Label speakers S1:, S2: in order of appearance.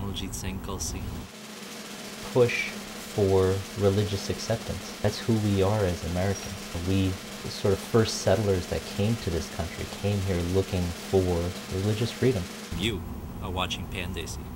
S1: Karamalajit Singh Kalsi.
S2: Push for religious acceptance. That's who we are as Americans. We, the sort of first settlers that came to this country, came here looking for religious freedom.
S1: You are watching Pandesi.